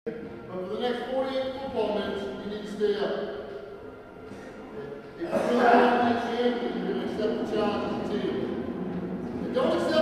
But for the next 48 football minutes, you need to stay up. If you really want to be champion, you're going to accept the challenge of the team. And don't accept